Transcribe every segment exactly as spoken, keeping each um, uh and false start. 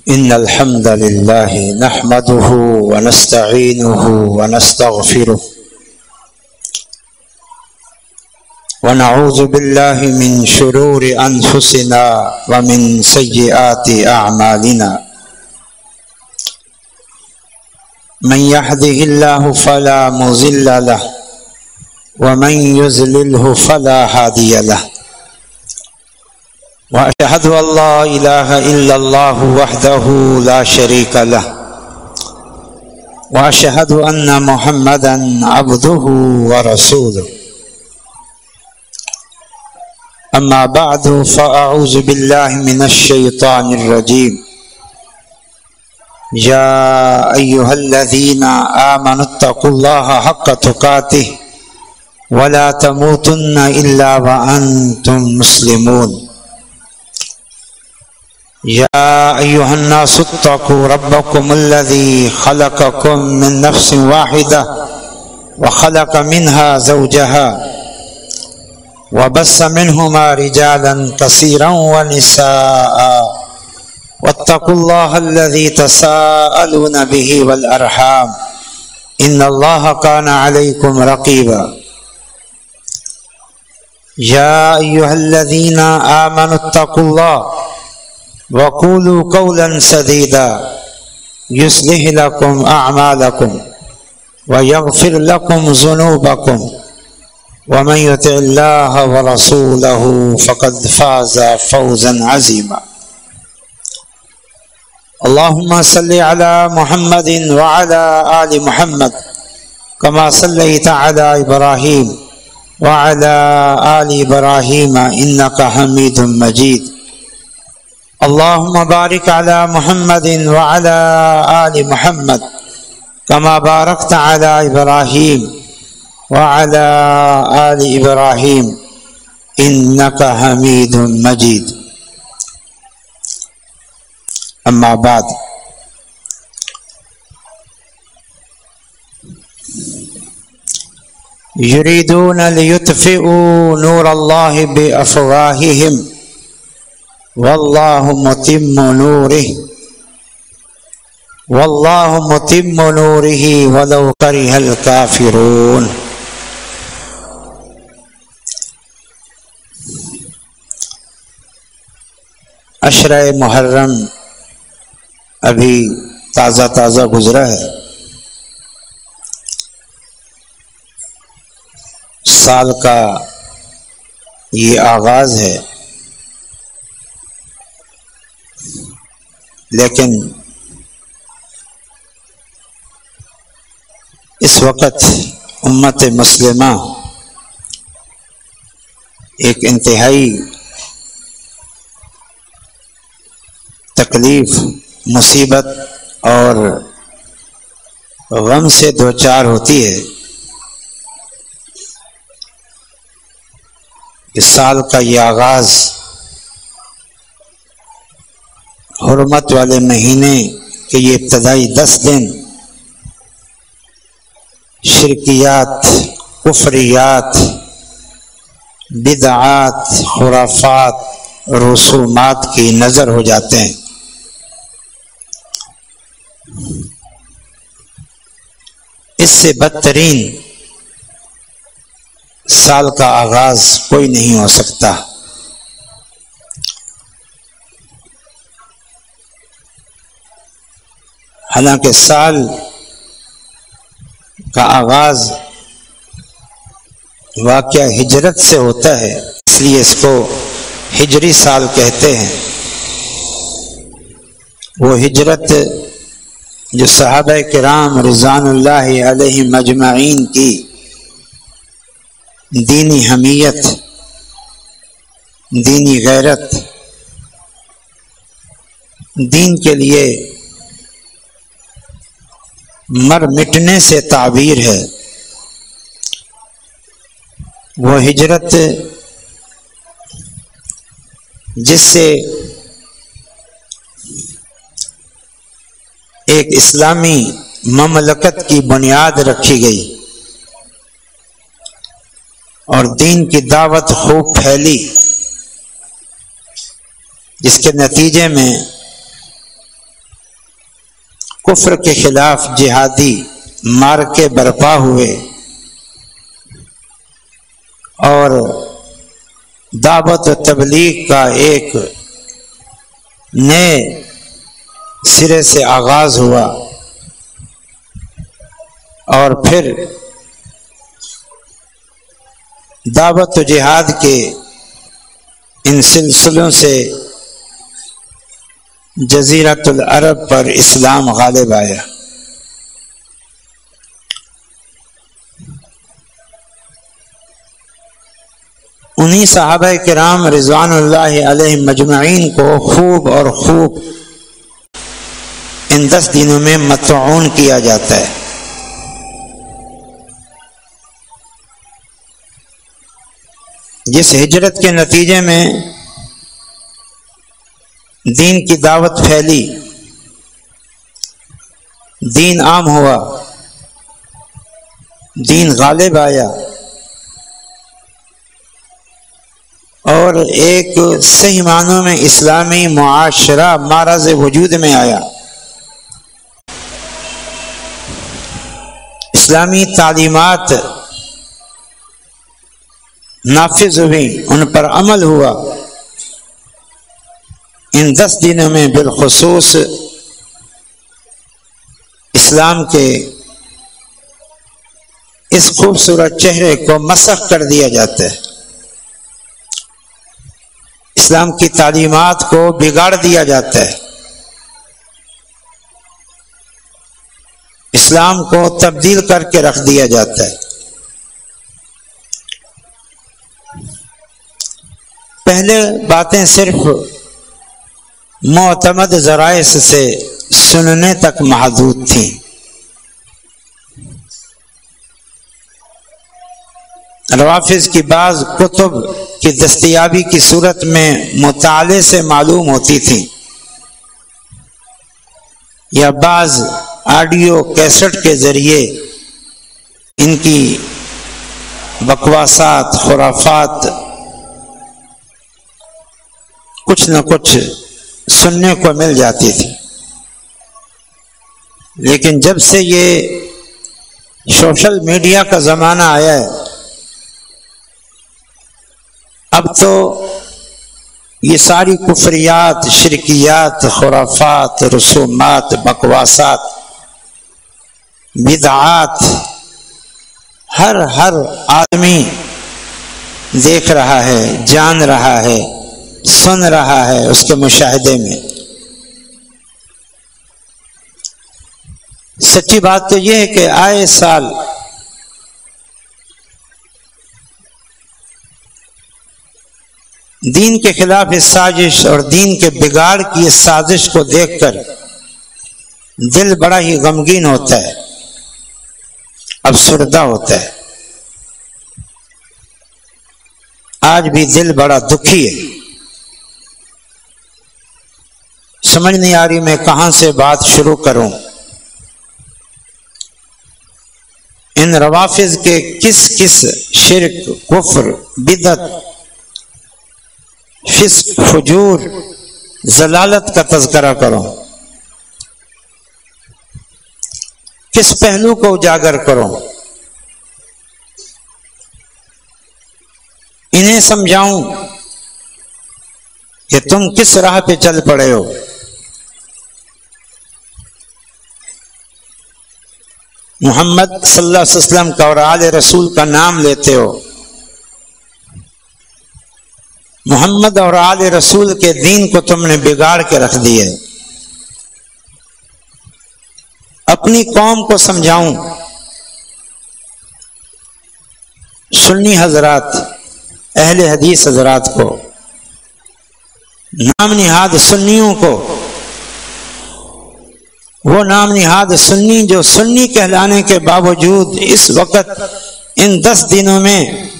إن الحمد لله نحمده ونستعينه ونستغفره ونعوذ بالله من شرور أنفسنا ومن سيئات أعمالنا من يهده الله فلا مضل له ومن يضلله فلا هادي له وأشهد أن لا إله إلا الله وحده لا شريك له وأشهد أن محمدا عبده ورسوله أما بعد فأعوذ بالله من الشيطان الرجيم يا أيها الذين آمنوا اتقوا الله حق تقاته ولا تموتن إلا وأنتم مسلمون يا أيها الناس اتقوا ربكم الذي خلقكم من نفس واحدة وخلق منها زوجها وبث منهما رجالا كثيرا ونساء واتقوا الله الذي تساءلون به والأرحام إن الله كان عليكم رقيبا يا أيها الذين آمنوا اتقوا الله وقولوا قولا سديدا يصلح لكم أعمالكم ويغفر لكم ذنوبكم ومن يطع الله ورسوله فقد فاز فوزا عظيما اللهم صل على محمد وعلى آل محمد كما صليت على إبراهيم وعلى آل إبراهيم إنك حميد مجيد اللهم بارك على محمد وعلى آل محمد كما باركت على إبراهيم وعلى آل إبراهيم إنك حميد مجيد أما بعد يريدون ليطفئوا نور الله بأفواههم والله متم نوره والله متم نوره ولو كره الكافرون عشرہ محرم ابھی تازہ تازہ گزرا ہے. سال کا یہ آغاز ہے، لیکن اس وقت امت مسلمہ ایک انتہائی تکلیف، مصیبت اور غم سے دوچار ہوتی ہے. اس سال کا یہ آغاز حرمت والے مہینے کے یہ ابتدائی دس دن شرکیات، کفریات، بدعات، خرافات، رسومات کی نظر ہو جاتے ہیں. اس سے بدترین سال کا آغاز کوئی نہیں ہو سکتا. حالانکہ سال کا آغاز واقعہ ہجرت سے ہوتا ہے، اس لیے اس کو ہجری سال کہتے ہیں. وہ ہجرت جو صحابہ کرام رضوان اللہ علیہم مجمعین کی دینی حمیت، دینی غیرت، دین کے لیے مر مٹنے سے تعبیر ہے. وہ ہجرت جس سے ایک اسلامی مملکت کی بنیاد رکھی گئی اور دین کی دعوت خوب پھیلی، جس کے نتیجے میں کفر کے خلاف جہادی مارکے برپا ہوئے اور دعوت و تبلیغ کا ایک نئے سرے سے آغاز ہوا، اور پھر دعوت و جہاد کے ان سلسلوں سے جزیرۃ العرب پر اسلام غالب آیا۔ انہی صحابہ کرام رضوان اللہ علیہ مجمعین کو خوب اور خوب ان دس دنوں میں مطعون کیا جاتا ہے۔ جس ہجرت کے نتیجے میں دین کی دعوت پھیلی، دین عام ہوا، دین غالب آیا، اور ایک صحیح معنوں میں اسلامی معاشرہ معرض وجود میں آیا، اسلامی تعلیمات نافذ ہوئی، ان پر عمل ہوا۔ ان دس دنوں میں بالخصوص اسلام کے اس خوبصورت چہرے کو مسخ کر دیا جاتا ہے، اسلام کی تعلیمات کو بگاڑ دیا جاتا ہے، اسلام کو تبدیل کر کے رکھ دیا جاتا ہے۔ پہلے باتیں صرف معتمد ذرائع سے سننے تک محدود تھیں، روافظ کی بعض کتب کی دستیابی کی صورت میں مطالعے سے معلوم ہوتی تھیں، یا بعض آڈیو کیسٹ کے ذریعے ان کی بکواسات، خرافات کچھ نہ کچھ سننے کو مل جاتی تھی۔ لیکن جب سے یہ سوشل میڈیا کا زمانہ آیا ہے، اب تو یہ ساری کفریات، شرکیات، خرافات، رسومات، بکواسات، بدعات ہر ہر آدمی دیکھ رہا ہے، جان رہا ہے، سن رہا ہے اس کے مشاہدے میں۔ سچی بات تو یہ ہے کہ آئے سال دین کے خلاف اس سازش اور دین کے بگاڑ کی اس سازش کو دیکھ کر دل بڑا ہی غمگین ہوتا ہے، افسردہ ہوتا ہے، آج بھی دل بڑا دکھی ہے۔ سمجھ نہیں آ رہی میں کہاں سے بات شروع کروں۔ ان روافظ کے کس کس شرک، کفر، بدعت، فسق، فجور، ضلالت کا تذکرہ کروں، کس پہلو کو اجاگر کروں، انہیں سمجھاؤں کہ تم کس راہ پہ چل پڑے ہو۔ محمد صلی اللہ علیہ وسلم کا اور آل رسول کا نام لیتے ہو، محمد اور آل رسول کے دین کو تم نے بگاڑ کے رکھ دیے۔ اپنی قوم کو سمجھاؤں، سنی حضرات، اہل حدیث حضرات کو، نام نہاد سنیوں کو، وہ نام نہاد سنی جو سنی کہلانے کے باوجود اس وقت ان دس دنوں میں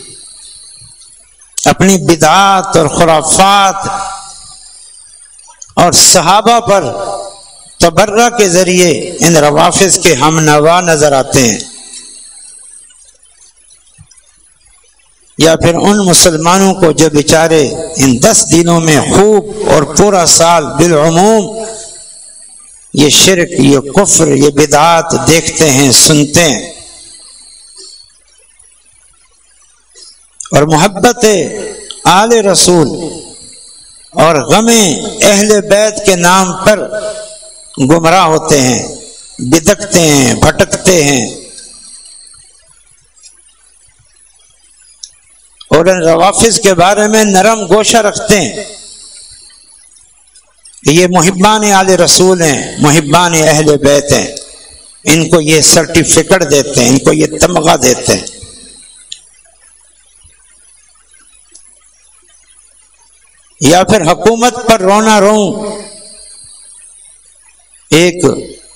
اپنی بدعات اور خرافات اور صحابہ پر تبرہ کے ذریعے ان روافظ کے ہم نوا نظر آتے ہیں، یا پھر ان مسلمانوں کو جو بیچارے ان دس دنوں میں خوب اور پورا سال بالعموم یہ شرک، یہ کفر، یہ بدعات دیکھتے ہیں، سنتے ہیں، اور محبت آل رسول اور غم اہل بیت کے نام پر گمراہ ہوتے ہیں، بدکتے ہیں، بھٹکتے ہیں، اور ان روافض کے بارے میں نرم گوشہ رکھتے ہیں کہ یہ محبان آل رسول ہیں، محبان اہل بیت ہیں، ان کو یہ سرٹیفکیٹ دیتے ہیں، ان کو یہ تمغہ دیتے ہیں۔ یا پھر حکومت پر رونا روں، ایک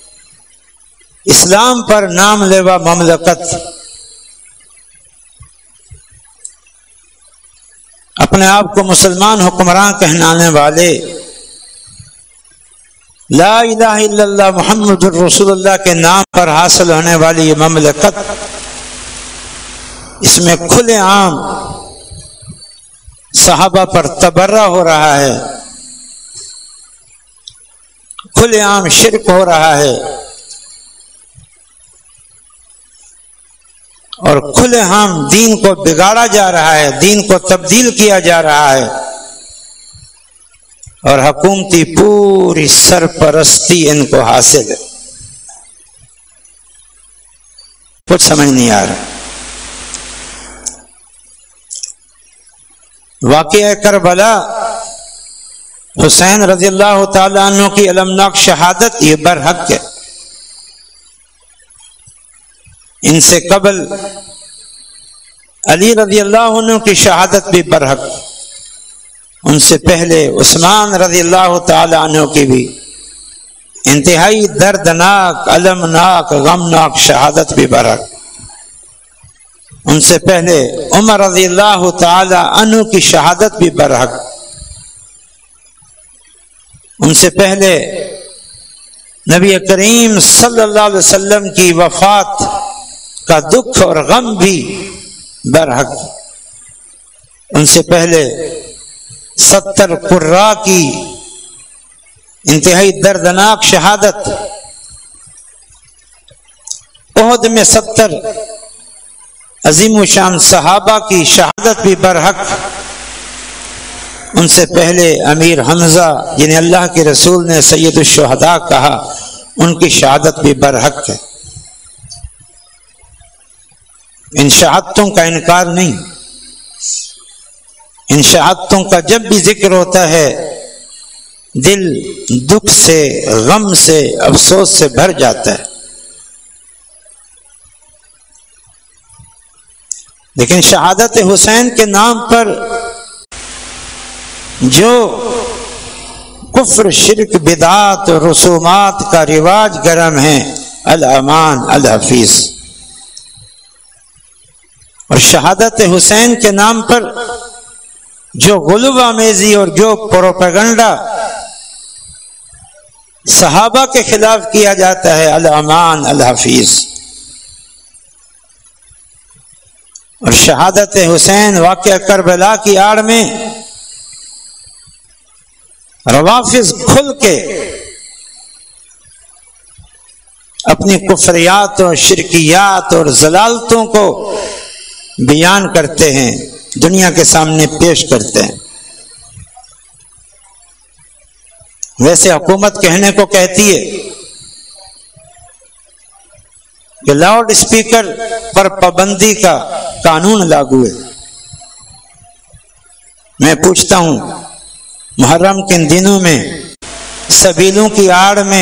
اسلام پر نام لیوا مملکت اپنے آپ کو مسلمان حکمران کہلانے والے، لا الہ الا اللہ محمد الرسول اللہ کے نام پر حاصل ہونے والی یہ مملکت، اس میں کھلے عام صحابہ پر تبرہ ہو رہا ہے، کھلے عام شرک ہو رہا ہے، اور کھلے عام دین کو بگاڑا جا رہا ہے، دین کو تبدیل کیا جا رہا ہے، اور حکومتی پوری سرپرستی ان کو حاصل ہے۔ کچھ سمجھ نہیں آ رہا۔ واقعہ کربلا، حسین رضی اللہ تعالیٰ عنہ کی المناک شہادت، یہ برحق ہے۔ ان سے قبل علی رضی اللہ عنہ کی شہادت بھی برحق، ان سے پہلے عثمان رضی اللہ تعالی عنہ کی بھی انتہائی دردناک، المناک، غمناک شہادت بھی برحق، ان سے پہلے عمر رضی اللہ تعالی عنہ کی شہادت بھی برحق، ان سے پہلے نبی کریم صلی اللہ علیہ وسلم کی وفات کا دکھ اور غم بھی برحق، ان سے پہلے ستر قراء کی انتہائی دردناک شہادت، احد میں ستر عظیم و شان صحابہ کی شہادت بھی برحق، ان سے پہلے امیر حمزہ جنہیں اللہ کے رسول نے سید الشہداء کہا، ان کی شہادت بھی برحق ہے۔ ان شہادتوں کا انکار نہیں، ان شہادتوں کا جب بھی ذکر ہوتا ہے دل دکھ سے، غم سے، افسوس سے بھر جاتا ہے۔ لیکن شہادت حسین کے نام پر جو کفر، شرک، بدعات اور رسومات کا رواج گرم ہے، الامان الحفیظ، اور شہادت حسین کے نام پر جو غلو آمیزی اور جو پروپیگنڈا صحابہ کے خلاف کیا جاتا ہے، الامان الحفیظ، اور شہادت حسین واقعہ کربلا کی آڑ میں روافض کھل کے اپنی کفریات اور شرکیات اور ضلالتوں کو بیان کرتے ہیں، دنیا کے سامنے پیش کرتے ہیں۔ ویسے حکومت کہنے کو کہتی ہے کہ لاؤڈ اسپیکر پر پابندی کا قانون لاگو ہے۔ میں پوچھتا ہوں، محرم کے دنوں میں سبیلوں کی آڑ میں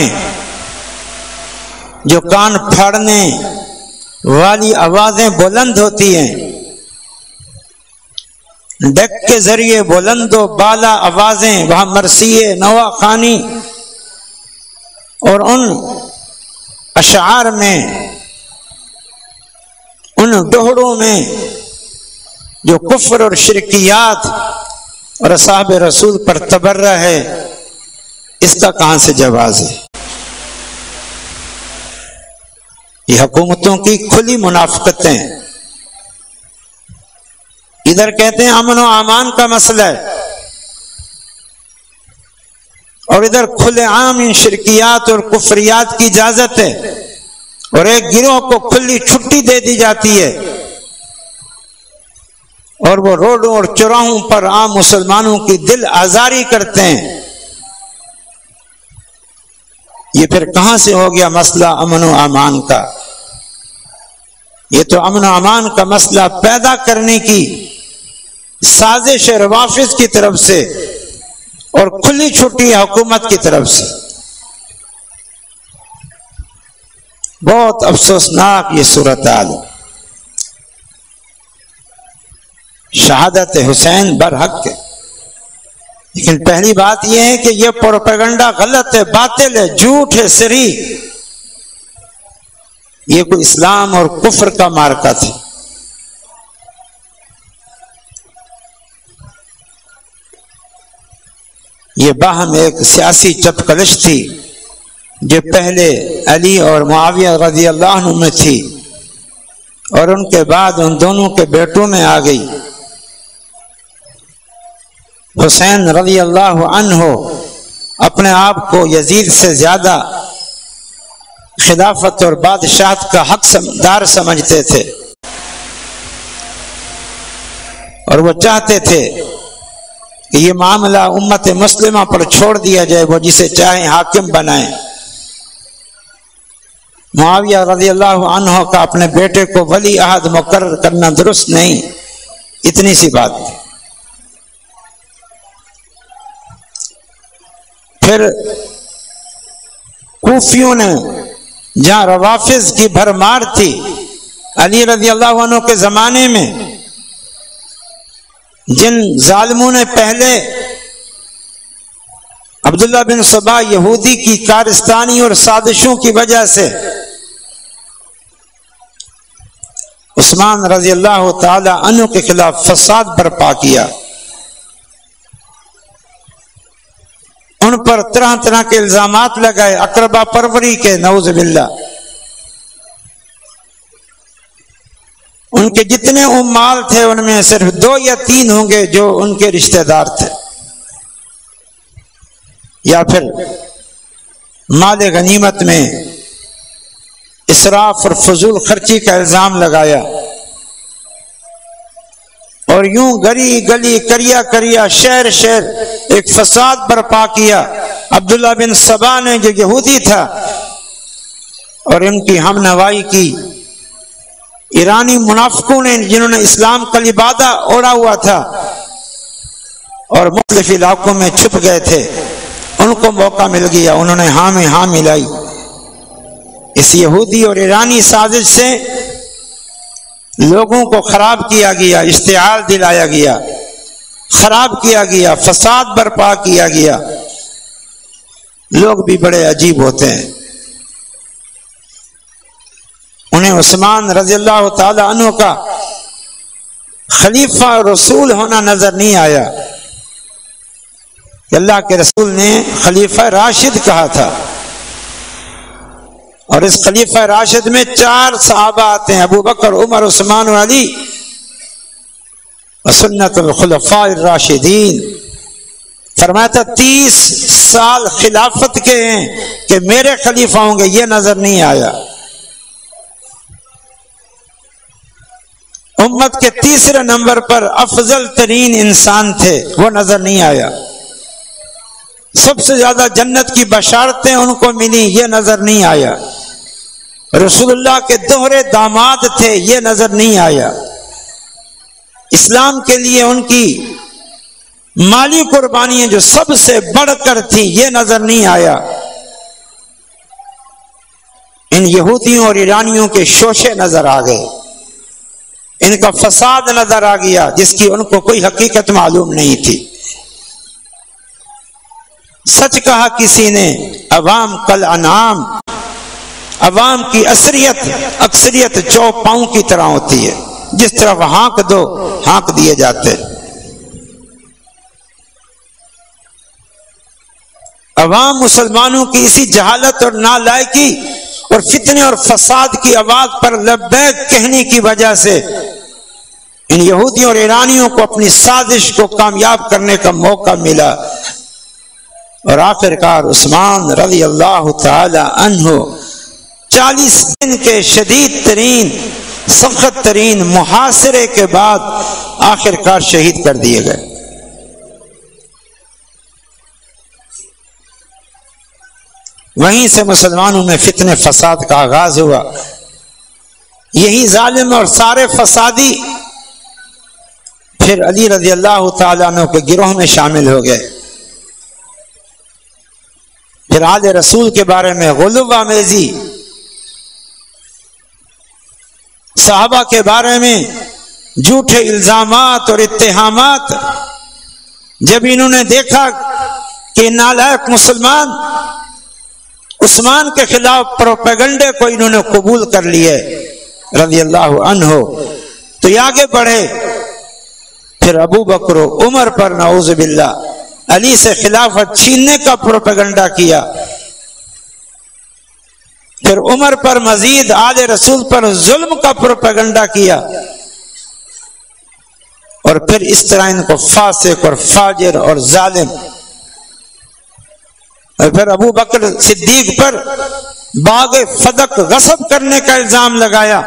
جو کان پھاڑنے والی آوازیں بلند ہوتی ہیں، ڈیک کے ذریعے بلند و بالا آوازیں، وہاں مرثیے، نوا خوانی اور ان اشعار میں، ان دوہڑوں میں جو کفر اور شرکیات اور اصحاب رسول پر تبرہ ہے، اس کا کہاں سے جواز ہے؟ یہ حکومتوں کی کھلی منافقتیں، ادھر کہتے ہیں امن و امان کا مسئلہ ہے، اور ادھر کھلے عام ان شرکیات اور کفریات کی اجازت ہے، اور ایک گروہ کو کھلی چھٹی دے دی جاتی ہے، اور وہ روڈوں اور چوراہوں پر عام مسلمانوں کی دل آزاری کرتے ہیں۔ یہ پھر کہاں سے ہو گیا مسئلہ امن و امان کا؟ یہ تو امن و امان کا مسئلہ پیدا کرنے کی سازش ہے روافض کی طرف سے، اور کھلی چھٹی حکومت کی طرف سے۔ بہت افسوسناک یہ صورتحال ہے۔ شہادت حسین برحق ہے، لیکن پہلی بات یہ ہے کہ یہ پروپیگنڈا غلط ہے، باطل ہے، جھوٹ ہے، سری۔ یہ کوئی اسلام اور کفر کا معرکہ تھا۔ یہ باہم ایک سیاسی چپکلش تھی جو پہلے علی اور معاویہ رضی اللہ عنہ میں تھی، اور ان کے بعد ان دونوں کے بیٹوں میں آ گئی۔ حسین رضی اللہ عنہ اپنے آپ کو یزید سے زیادہ خلافت اور بادشاہت کا حق دار سمجھتے تھے، اور وہ چاہتے تھے کہ یہ معاملہ امت مسلمہ پر چھوڑ دیا جائے، وہ جسے چاہیں حاکم بنائیں۔ معاویہ رضی اللہ عنہ کا اپنے بیٹے کو ولی عہد مقرر کرنا درست نہیں، اتنی سی بات تھی۔ پھر کوفیوں نے جہاں روافض کی بھرمار تھی علی رضی اللہ عنہ کے زمانے میں، جن ظالموں نے پہلے عبداللہ بن سبا یہودی کی کارستانی اور سازشوں کی وجہ سے عثمان رضی اللہ تعالی عنہ کے خلاف فساد برپا کیا، ان پر طرح طرح کے الزامات لگائے، اقربا پروری کے، نعوذ باللہ۔ ان کے جتنے امال تھے ان میں صرف دو یا تین ہوں گے جو ان کے رشتہ دار تھے، یا پھر مال غنیمت میں اسراف اور فضول خرچی کا الزام لگایا، اور یوں گلی گلی کریا کریا شہر شہر ایک فساد برپا کیا۔ عبداللہ بن سبا نے جو یہودی تھا اور ان کی ہم نوائی کی ایرانی منافقوں نے، جنہوں نے اسلام کا لبادہ اوڑھا ہوا تھا اور مختلف علاقوں میں چھپ گئے تھے، ان کو موقع مل گیا، انہوں نے ہاں میں ہاں ملائی۔ اس یہودی اور ایرانی سازش سے لوگوں کو خراب کیا گیا، اشتعال دلایا گیا، خراب کیا گیا، فساد برپا کیا گیا۔ لوگ بھی بڑے عجیب ہوتے ہیں، انہیں عثمان رضی اللہ تعالی عنہ کا خلیفہ اور رسول ہونا نظر نہیں آیا کہ اللہ کے رسول نے خلیفہ راشد کہا تھا، اور اس خلیفہ راشد میں چار صحابہ آتے ہیں، ابو بکر، عمر، عثمان و علی، سنت الخلفاء الراشدین۔ فرمایا تھا تیس سال خلافت کے ہیں کہ میرے خلیفہ ہوں گے، یہ نظر نہیں آیا۔ امت کے تیسرے نمبر پر افضل ترین انسان تھے، وہ نظر نہیں آیا۔ سب سے زیادہ جنت کی بشارتیں ان کو ملی، یہ نظر نہیں آیا۔ رسول اللہ کے دوہرے داماد تھے، یہ نظر نہیں آیا۔ اسلام کے لیے ان کی مالی قربانیاں جو سب سے بڑھ کر تھی، یہ نظر نہیں آیا۔ ان یہودیوں اور ایرانیوں کے شوشے نظر آ گئے، ان کا فساد نظر آ گیا جس کی ان کو کوئی حقیقت معلوم نہیں تھی۔ سچ کہا کسی نے، عوام کل انعام، عوام کی اکثریت اکثریت چوپاؤں کی طرح ہوتی ہے، جس طرف ہانک دو ہانک دیے جاتے۔ عوام مسلمانوں کی اسی جہالت اور نالائقی اور فتنے اور فساد کی آواز پر لبیک کہنے کی وجہ سے ان یہودیوں اور ایرانیوں کو اپنی سازش کو کامیاب کرنے کا موقع ملا۔ اور آخر کار عثمان رضی اللہ تعالی عنہ چالیس دن کے شدید ترین سخت ترین محاصرے کے بعد آخر کار شہید کر دیے گئے۔ وہیں سے مسلمانوں میں فتنے فساد کا آغاز ہوا۔ یہی ظالم اور سارے فسادی پھر علی رضی اللہ تعالیٰ عنہ کے گروہ میں شامل ہو گئے۔ پھر آل رسول کے بارے میں غلو آمیزی، صحابہ کے بارے میں جھوٹے الزامات اور اتہامات۔ جب انہوں نے دیکھا کہ نالائق مسلمان عثمان کے خلاف پروپیگنڈے کو انہوں نے قبول کر لیے رضی اللہ عنہ، تو یہ آگے بڑھے۔ پھر ابو بکر و عمر پر نعوذ باللہ علی سے خلافت چھیننے کا پروپیگنڈا کیا۔ پھر عمر پر مزید آل رسول پر ظلم کا پروپیگنڈا کیا، اور پھر اس طرح ان کو فاسق اور فاجر اور ظالم، اور پھر ابو بکر صدیق پر باغ فدق غصب کرنے کا الزام لگایا،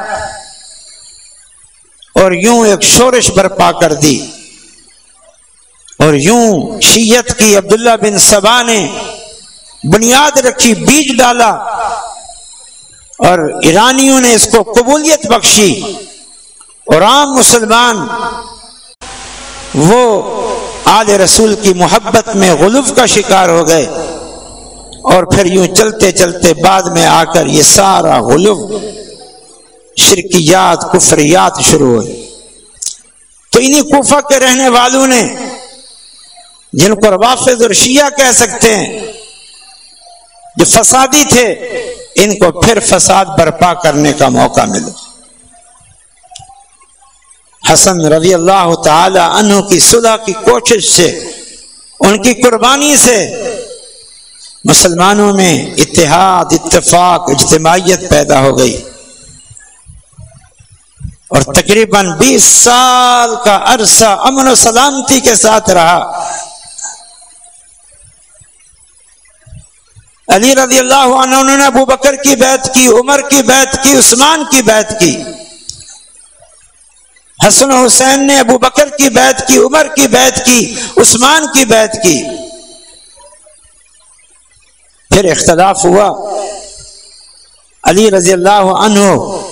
اور یوں ایک شورش برپا کر دی، اور یوں شیعت کی عبداللہ بن سبا نے بنیاد رکھی، بیج ڈالا، اور ایرانیوں نے اس کو قبولیت بخشی، اور عام مسلمان وہ آل رسول کی محبت میں غلو کا شکار ہو گئے، اور پھر یوں چلتے چلتے بعد میں آ کر یہ سارا غلو، شرکیات، کفریات شروع ہوئے۔ تو انہی کوفہ کے رہنے والوں نے، جن کو روافض اور شیعہ کہہ سکتے ہیں، جو فسادی تھے، ان کو پھر فساد برپا کرنے کا موقع ملا۔ حسن رضی اللہ تعالی عنہ کی صلح کی کوشش سے، ان کی قربانی سے مسلمانوں میں اتحاد، اتفاق، اجتماعیت پیدا ہو گئی، اور تقریباً بیس سال کا عرصہ امن و سلامتی کے ساتھ رہا۔ علی رضی اللہ عنہ نے ابو بکر کی بیعت کی، عمر کی بیعت کی، عثمان کی بیعت کی۔ حسن و حسین نے ابو بکر کی بیعت کی، عمر کی بیعت کی، عثمان کی بیعت کی۔ پھر اختلاف ہوا علی رضی اللہ عنہ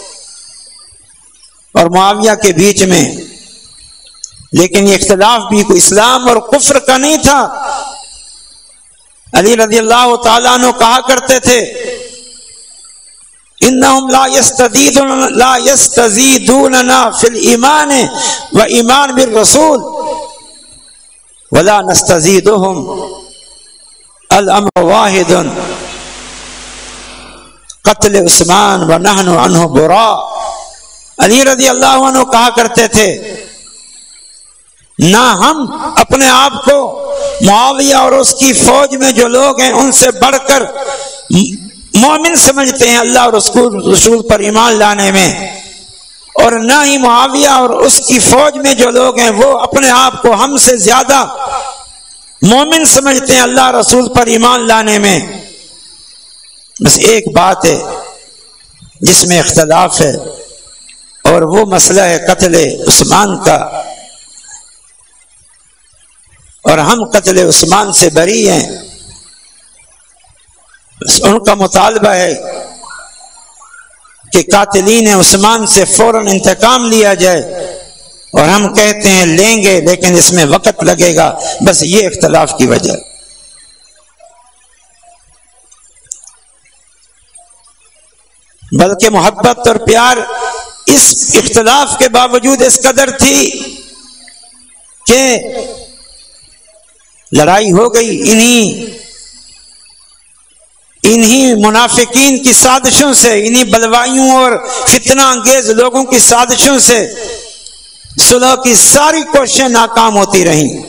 اور معاویہ کے بیچ میں، لیکن یہ اختلاف بھی کوئی اسلام اور کفر کا نہیں تھا۔ علی رضی اللہ تعالیٰ عنہ کہا کرتے تھے، انہم لا یستزیدون لا یستزیدوننا فی الایمان و ایمان بالرسول ولا نستزیدہم الامر واحد قتل عثمان و نحن عنہ براء۔ علی رضی اللہ عنہ کہا کرتے تھے، نہ ہم اپنے آپ کو معاویہ اور اس کی فوج میں جو لوگ ہیں ان سے بڑھ کر مومن سمجھتے ہیں اللہ اور رسول پر ایمان لانے میں، اور نہ ہی معاویہ اور اس کی فوج میں جو لوگ ہیں وہ اپنے آپ کو ہم سے زیادہ مومن سمجھتے ہیں اللہ رسول پر ایمان لانے میں۔ بس ایک بات ہے جس میں اختلاف ہے، اور وہ مسئلہ ہے قتل عثمان کا، اور ہم قتل عثمان سے بری ہیں۔ ان کا مطالبہ ہے کہ قاتلین عثمان سے فوراً انتقام لیا جائے، اور ہم کہتے ہیں لیں گے لیکن اس میں وقت لگے گا۔ بس یہ اختلاف کی وجہ۔ بلکہ محبت اور پیار اس اختلاف کے باوجود اس قدر تھی کہ لڑائی ہو گئی انہی انہی منافقین کی سازشوں سے، انہی بلوائیوں اور فتنہ انگیز لوگوں کی سازشوں سے صلح کی ساری کوششیں ناکام ہوتی رہیں۔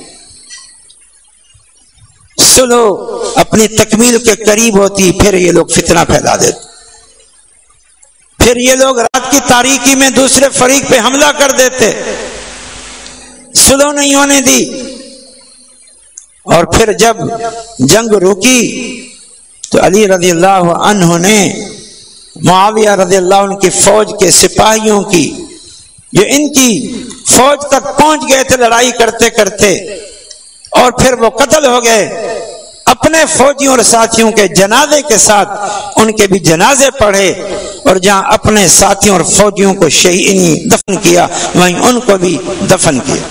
صلح اپنی تکمیل کے قریب ہوتی، پھر یہ لوگ فتنہ پھیلا دیتے، پھر یہ لوگ رات کی تاریکی میں دوسرے فریق پہ حملہ کر دیتے، صلح نہیں ہونے دی، اور پھر جب جنگ رکی تو علی رضی اللہ عنہ نے معاویہ رضی اللہ عنہ کی فوج کے سپاہیوں کی جو ان کی فوج تک پہنچ گئے تھے لڑائی کرتے کرتے اور پھر وہ قتل ہو گئے، اپنے فوجیوں اور ساتھیوں کے جنازے کے ساتھ ان کے بھی جنازے پڑھے، اور جہاں اپنے ساتھیوں اور فوجیوں کو شہید دفن کیا وہیں ان کو بھی دفن کیا۔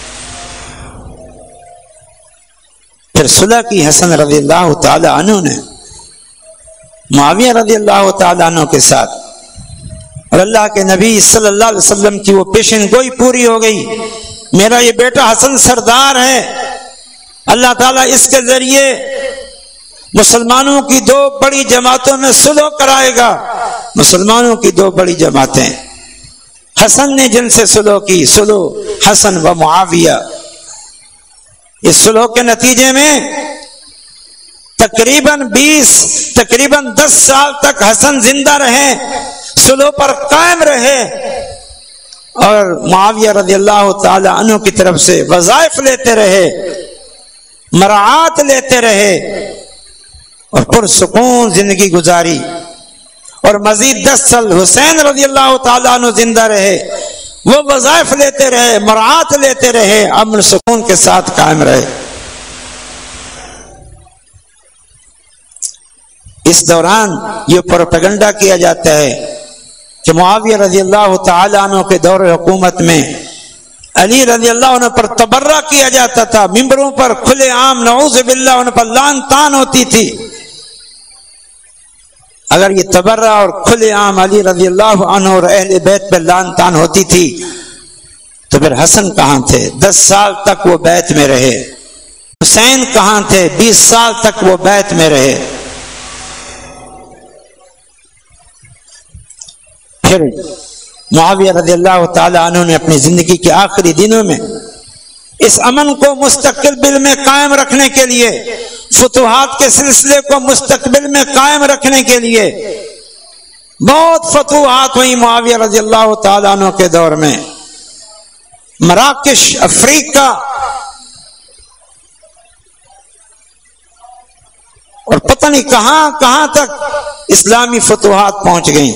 پھر صلح کی حسن رضی اللہ تعالی عنہ نے معاویہ رضی اللہ تعالی عنہ کے ساتھ، اور اللہ کے نبی صلی اللہ علیہ وسلم کی وہ پیشن گوئی پوری ہو گئی، میرا یہ بیٹا حسن سردار ہے، اللہ تعالیٰ اس کے ذریعے مسلمانوں کی دو بڑی جماعتوں میں صلح کرائے گا۔ مسلمانوں کی دو بڑی جماعتیں، حسن نے جن سے صلح کی، صلح حسن و معاویہ، اس صلح کے نتیجے میں تقریباً بیس تقریباً دس سال تک حسن زندہ رہے، صلح پر قائم رہے، اور معاویہ رضی اللہ تعالی عنہ کی طرف سے وظائف لیتے رہے، مراعات لیتے رہے، اور پرسکون زندگی گزاری۔ اور مزید دس سال حسین رضی اللہ تعالی عنہ زندہ رہے، وہ وظائف لیتے رہے، مراعات لیتے رہے، امن سکون کے ساتھ قائم رہے۔ اس دوران یہ پروپیگنڈا کیا جاتا ہے کہ معاویہ رضی اللہ تعالی عنہ کے دور حکومت میں علی رضی اللہ عنہ پر تبرہ کیا جاتا تھا، ممبروں پر کھلے عام نعوذ باللہ ان پر لعن طعن ہوتی تھی۔ اگر یہ تبرہ اور کھلے عام علی رضی اللہ عنہ اور اہل بیت پر لعن طعن ہوتی تھی تو پھر حسن کہاں تھے؟ دس سال تک وہ بیت میں رہے۔ حسین کہاں تھے؟ بیس سال تک وہ بیت میں رہے۔ پھر معاویہ رضی اللہ تعالی عنہ نے اپنی زندگی کے آخری دنوں میں اس امن کو مستقبل میں قائم رکھنے کے لیے، فتوحات کے سلسلے کو مستقبل میں قائم رکھنے کے لیے بہت فتوحات ہوئی معاویہ رضی اللہ تعالی عنہ کے دور میں۔ مراکش، افریقہ اور پتہ نہیں کہاں کہاں تک اسلامی فتوحات پہنچ گئیں۔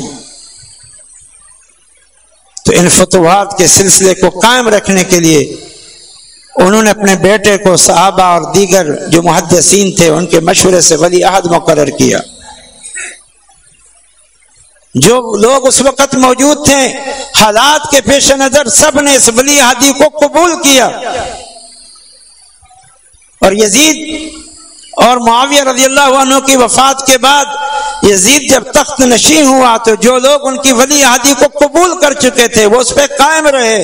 تو ان فتوحات کے سلسلے کو قائم رکھنے کے لیے انہوں نے اپنے بیٹے کو صحابہ اور دیگر جو محدثین تھے ان کے مشورے سے ولی عہد مقرر کیا۔ جو لوگ اس وقت موجود تھے، حالات کے پیش نظر سب نے اس ولی عہدی کو قبول کیا، اور یزید اور معاویہ رضی اللہ عنہ کی وفات کے بعد یزید جب تخت نشین ہوا تو جو لوگ ان کی ولی عہدی کو قبول کر چکے تھے وہ اس پہ قائم رہے،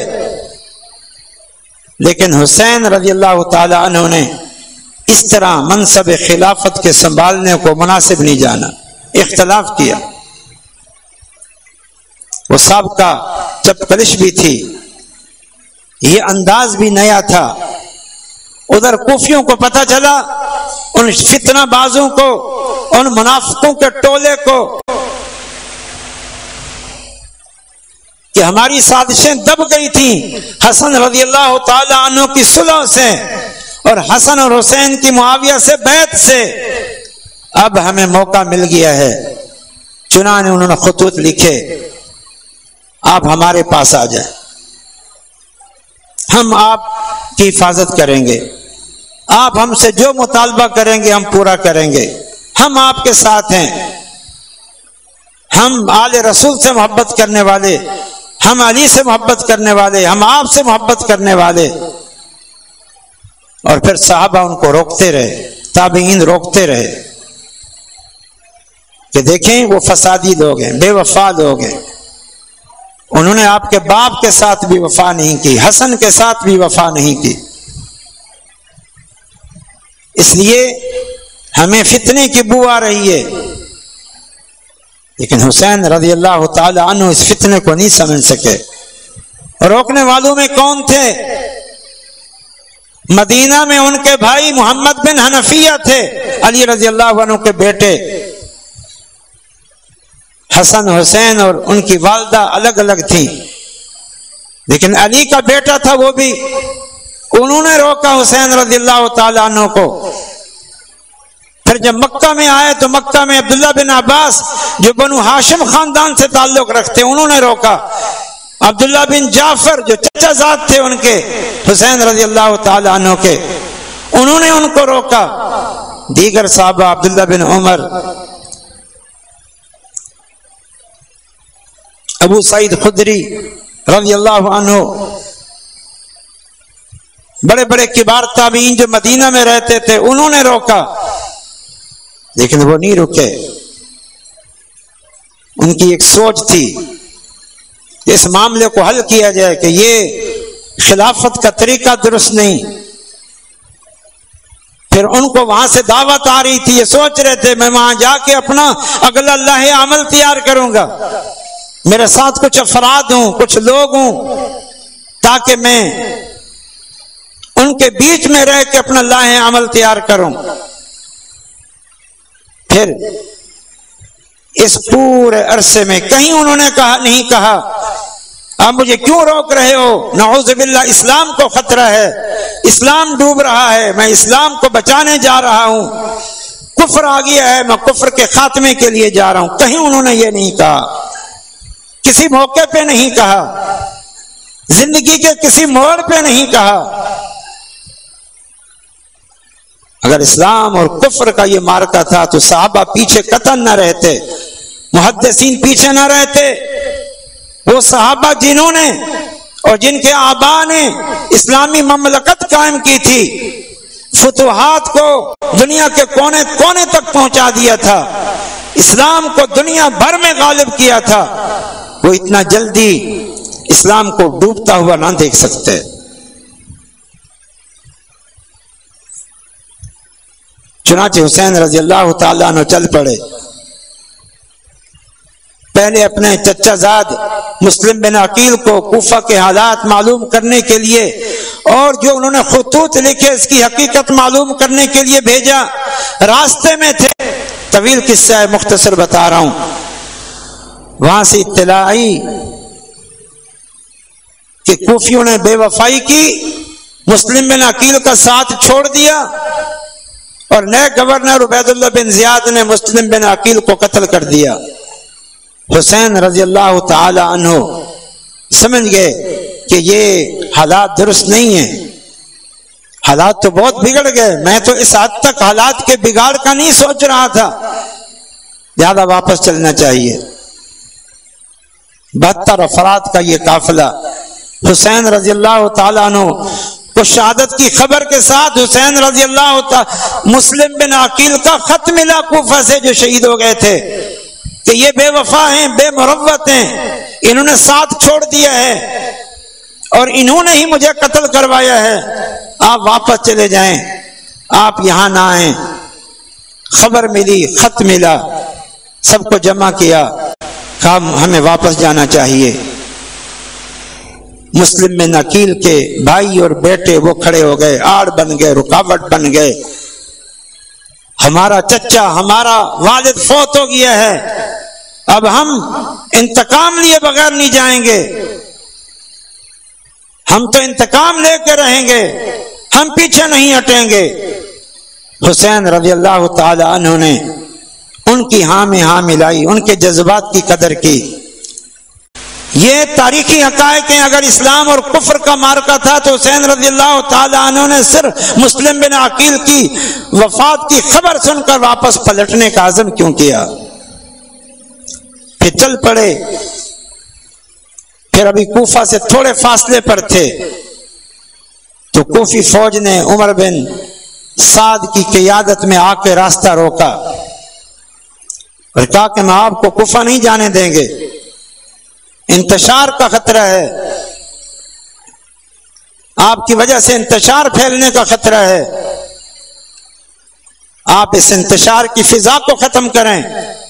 لیکن حسین رضی اللہ تعالی عنہ نے اس طرح منصب خلافت کے سنبھالنے کو مناسب نہیں جانا، اختلاف کیا۔ وہ سابقہ چپکلش بھی تھی، یہ انداز بھی نیا تھا۔ ادھر کوفیوں کو پتہ چلا، ان فتنہ بازوں کو، ان منافقوں کے ٹولے کو، کہ ہماری سازشیں دب گئی تھیں حسن رضی اللہ تعالی عنہ کی صلح سے اور حسن اور حسین کی معاویہ سے بیعت سے، اب ہمیں موقع مل گیا ہے۔ چنانچہ انہوں نے خطوط لکھے، آپ ہمارے پاس آ جائیں، ہم آپ کی حفاظت کریں گے، آپ ہم سے جو مطالبہ کریں گے ہم پورا کریں گے، ہم آپ کے ساتھ ہیں، ہم آل رسول سے محبت کرنے والے، ہم علی سے محبت کرنے والے، ہم آپ سے محبت کرنے والے۔ اور پھر صحابہ ان کو روکتے رہے، تابعین روکتے رہے کہ دیکھیں وہ فسادی لوگ ہیں، بے وفا لوگ ہیں، انہوں نے آپ کے باپ کے ساتھ بھی وفا نہیں کی، حسن کے ساتھ بھی وفا نہیں کی، اس لیے ہمیں فتنے کی بو آ رہی ہے۔ لیکن حسین رضی اللہ تعالی عنہ اس فتنے کو نہیں سمجھ سکے۔ روکنے والوں میں کون تھے؟ مدینہ میں ان کے بھائی محمد بن حنفیہ تھے، علی رضی اللہ عنہ کے بیٹے۔ حسن حسین اور ان کی والدہ الگ الگ تھیں، لیکن علی کا بیٹا تھا وہ بھی، انہوں نے روکا حسین رضی اللہ تعالیٰ عنہ کو۔ پھر جب مکہ میں آئے تو مکہ میں عبداللہ بن عباس جو بنو ہاشم خاندان سے تعلق رکھتے انہوں نے روکا۔ عبداللہ بن جعفر جو چچا زاد تھے ان کے حسین رضی اللہ تعالیٰ عنہ کے، انہوں نے ان کو روکا۔ دیگر صحابہ عبداللہ بن عمر، ابو سعید خدری رضی اللہ عنہ، بڑے بڑے کبار تابعین جو مدینہ میں رہتے تھے انہوں نے روکا، لیکن وہ نہیں رکے۔ ان کی ایک سوچ تھی اس معاملے کو حل کیا جائے کہ یہ خلافت کا طریقہ درست نہیں۔ پھر ان کو وہاں سے دعوت آ رہی تھی، یہ سوچ رہے تھے میں وہاں جا کے اپنا اگلا اللہ عمل تیار کروں گا، میرے ساتھ کچھ افراد ہوں، کچھ لوگ ہوں، تاکہ میں ان کے بیچ میں رہ کے اپنا اللہ عمل تیار کروں۔ پھر اس پورے عرصے میں کہیں انہوں نے کہا نہیں کہا آپ مجھے کیوں روک رہے ہو، نعوذ باللہ اسلام کو خطرہ ہے، اسلام ڈوب رہا ہے، میں اسلام کو بچانے جا رہا ہوں، کفر آ گیا ہے، میں کفر کے خاتمے کے لیے جا رہا ہوں، کہیں انہوں نے یہ نہیں کہا، کسی موقع پہ نہیں کہا، زندگی کے کسی موڑ پہ نہیں کہا۔ اگر اسلام اور کفر کا یہ مارکا تھا تو صحابہ پیچھے قطعاً نہ رہتے، محدثین پیچھے نہ رہتے۔ وہ صحابہ جنہوں نے اور جن کے آباء نے اسلامی مملکت قائم کی تھی، فتوحات کو دنیا کے کونے کونے تک پہنچا دیا تھا، اسلام کو دنیا بھر میں غالب کیا تھا، وہ اتنا جلدی اسلام کو ڈوبتا ہوا نہ دیکھ سکتے۔ چنانچہ حسین رضی اللہ تعالیٰ عنہ چل پڑے۔ پہلے اپنے چچا زاد مسلم بن عقیل کو کوفہ کے حالات معلوم کرنے کے لیے اور جو انہوں نے خطوط لکھے اس کی حقیقت معلوم کرنے کے لیے بھیجا۔ راستے میں تھے، طویل قصہ ہے مختصر بتا رہا ہوں، وہاں سے اطلاع آئی کہ کوفیوں نے بے وفائی کی، مسلم بن عقیل کا ساتھ چھوڑ دیا اور نئے گورنر عبید اللہ بن زیاد نے مسلم بن عقیل کو قتل کر دیا۔ حسین رضی اللہ تعالی عنہ سمجھ گئے کہ یہ حالات درست نہیں ہیں، حالات تو بہت بگڑ گئے، میں تو اس حد تک حالات کے بگاڑ کا نہیں سوچ رہا تھا، زیادہ واپس چلنا چاہیے۔ بہتر افراد کا یہ قافلہ حسین رضی اللہ تعالیٰ عنہ کو شہادت کی خبر کے ساتھ حسین رضی اللہ تعالیٰ مسلم بن عقیل کا خط ملا کوفہ سے جو شہید ہو گئے تھے کہ یہ بے وفا ہیں، بے مروت ہیں، انہوں نے ساتھ چھوڑ دیا ہے اور انہوں نے ہی مجھے قتل کروایا ہے، آپ واپس چلے جائیں، آپ یہاں نہ آئیں۔ خبر ملی، خط ملا، سب کو جمع کیا، کہا ہمیں واپس جانا چاہیے۔ مسلم بن عقیل کے بھائی اور بیٹے وہ کھڑے ہو گئے، آڑ بن گئے، رکاوٹ بن گئے، ہمارا چچا ہمارا والد فوت ہو گیا ہے، اب ہم انتقام لیے بغیر نہیں جائیں گے، ہم تو انتقام لے کے رہیں گے، ہم پیچھے نہیں ہٹیں گے۔ حسین رضی اللہ تعالی عنہ نے ان کی ہاں میں ہاں ملائی، ان کے جذبات کی قدر کی۔ یہ تاریخی حقائق ہیں، اگر اسلام اور کفر کا مارکا تھا تو حسین رضی اللہ تعالی عنہ نے صرف مسلم بن عقیل کی وفات کی خبر سن کر واپس پلٹنے کا عزم کیوں کیا؟ پھر چل پڑے، پھر ابھی کوفہ سے تھوڑے فاصلے پر تھے تو کوفی فوج نے عمر بن سعد کی قیادت میں آ کے راستہ روکا اور کہا کہ ہم آپ کو کوفہ نہیں جانے دیں گے، انتشار کا خطرہ ہے، آپ کی وجہ سے انتشار پھیلنے کا خطرہ ہے، آپ اس انتشار کی فضا کو ختم کریں،